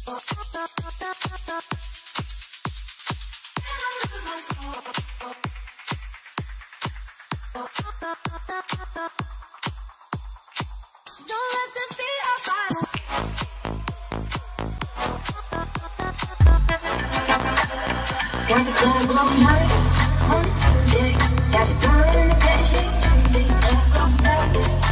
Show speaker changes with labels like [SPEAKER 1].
[SPEAKER 1] Got the club all night, on Tuesday. Got your girl in the bed, she dreaming.